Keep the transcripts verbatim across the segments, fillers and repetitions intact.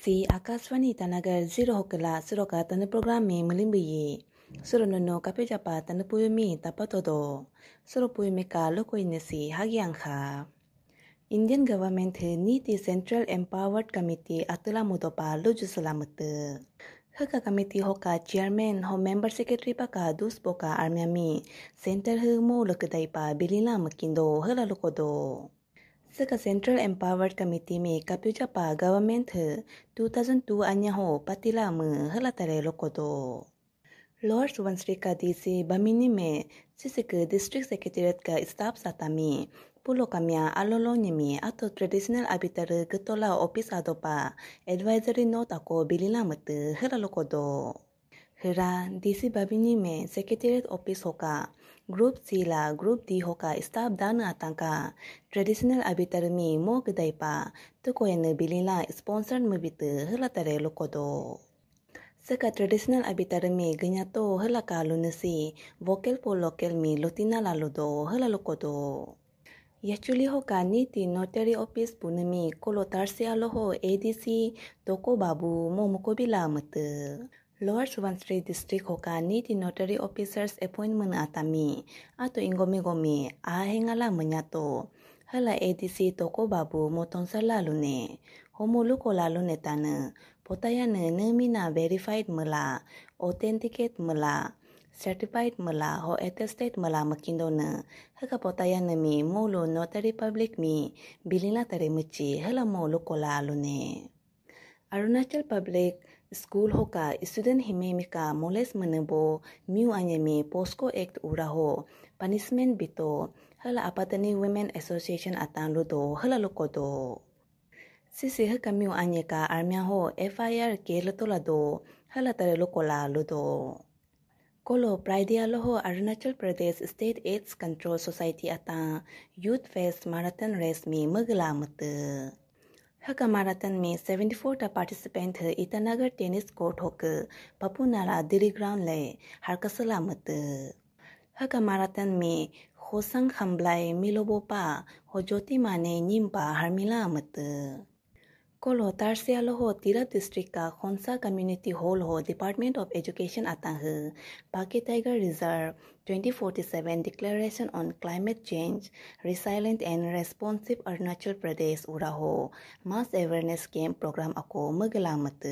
Si Akaswani tanagar zero hokela zero ka tanu programe melimbiyi. Suro nono kape japa tanu puyumi tapatodo. Suro puyumi ka loko inesi hagiangha. Indian government ni ti Central Empowered Committee atula mudopa luju salamete. Haka committee hoka chairman ho member secretary pa ka dus boka armiami. Center hu mo lokedai pa bilila makindo hala lokodo. Saka Central Empowered Committee में कप्यूचा पा गवर्नमेंट है two thousand two अन्य हो पतिला में हला तरे लोकोदो लोअर सुबनश्री का दीसी बमिनी में सिसिक डिस्ट्रिक्ट सेक्रेटरीट का स्टाफ सातामी पुलो कमिया अलोलो निमी अतो ट्रेडिशनल अबितर गतोला ऑफिस आदोपा एडवाइजरी नोट अको बिलिला मत हला लोकोदो हरा डीसी बमिनी में सेक्रेटरीट ऑफिस होका ग्रुप सी ला ग्रुप डी होका स्टाफ दान आतंका ट्रेडिशनल अबितर मी मो गदai pa तो कोई न बिलिला स्पॉन्सर में बित हला तरे लोकोदो सका ट्रेडिशनल अबितर में गन्या तो हला कालु नसी वोकल पो लोकल में लोतिना लालोदो हला लोकोदो यचुली होका नीति नोटरी ऑफिस पुनमी कोलो तारसे आलो हो एडीसी तोको बाबू मो मुको बिला मत Lower Subansiri District hoka niti notary officers appointment atami ato ingomi gomi ahengala menyato hala A D C toko babu motonsa lalu ne homolu ko lalu ne tane potaya ne nemina verified mela authenticate mela certified mela ho attested mela makindo ne haka potaya ne mi molo notary public mi bilina tare mechi hala molo ko lalu ne Arunachal Public School hoka student himemika moles menebo miu anyemi Posco Act uraho punishment bito hala APATANI Women Association atan ludo hala lokodo sisi haka miu anyeka armia ho F I R ke lotolado hala tare lokola ludo Kolo Praidia loho Arunachal Pradesh State AIDS Control Society atan Youth Fest Marathon Race mi magla mate Haka marathon में seventy-four टा पार्टिसिपेंट है Itanagar tennis court होकर पपुनाला दिरी ग्राउंड ले हरकसला मत हका marathon में होसंग खम्बलाई मिलोबोपा हो ज्योति माने निम्पा हरमिला मत कोलो तारसियालो हो तीरा डिस्ट्रिक्ट का खोंसा कम्युनिटी हॉल हो डिपार्टमेंट ऑफ एजुकेशन आता है Pakke tiger reserve twenty forty-seven declaration on climate change resilient and responsive Arunachal Pradesh उरा हो मास अवेयरनेस कैंप प्रोग्राम अको मगला मत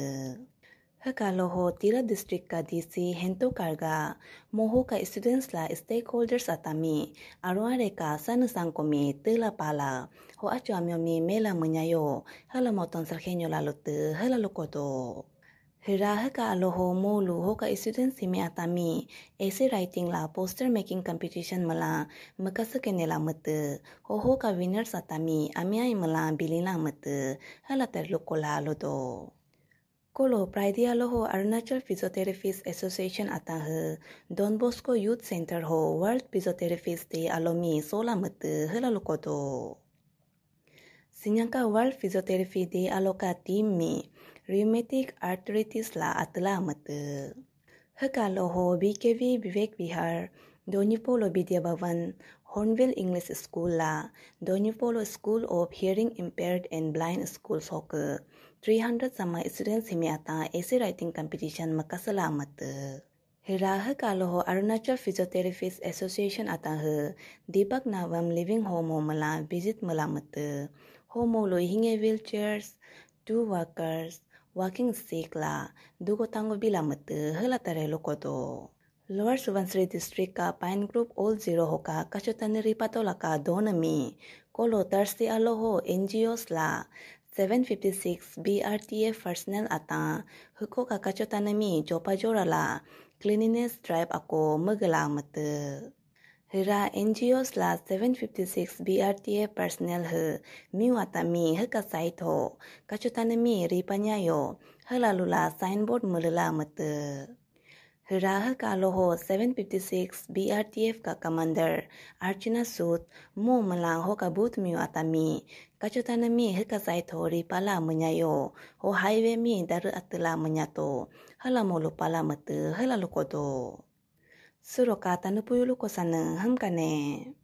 हकालो हो तीरा डिस्ट्रिक्ट का डीसी हेंतो कारगा मोहो का स्टूडेंट्स ला स्टेक होल्डर्स अतामी अरुआरे का सन सांको में तेला पाला हो अचाम्यो में मेला मन्यायो hala moton sargenyo la lote hala lokodo hira haka alo ho molu ho ka students hime atami essay writing la poster making competition mala makasakene la mate ho ho ka winners atami amia mala bilina mate hala ter lokola lodo Kolo Praidia loho Arunachal Physiotherapist Association ata he Don Bosco Youth Center ho World Physiotherapist Day alomi sola mate hala lokodo Sinyangka World Physiotherapy Day aloka team mi rheumatic arthritis la atla mate haka loho B K V Vivek Vihar Donipolo Vidya Bhavan Hornville English School la Donipolo School of Hearing Impaired and Blind Schools hoke three hundred sama students himiata essay writing competition makasala mate Hira haka loho Arunachal Physiotherapist Association ata he Deepak Navam Living Home ho mala visit mala mate Homo lo hinge wheelchairs, two workers, walking stick la, dugo tango bila mate, hala tare lokodo. Lower Subansiri District ka Pine Group All Zero hoka kachotani ripato la ka donami, kolo Thursday aloho N G Os la, seven fifty-six B R T F personnel ata, huko ka kachotanami jopa jora la, cleanliness drive ako magala mate. Hira N G Os la seven fifty-six B R T F personnel he miu atami heka site ho kachutanami ripanyayo halalula signboard mulala mate Hira heka loho seven fifty-six B R T F ka commander Archana Sud mo malang ho ka booth miu atami kachutanami heka site ho ripala menyayo ho highway mi daru atla menyato halamolo pala mate halalukodo Suroka tanupuyulu ko sana hamkane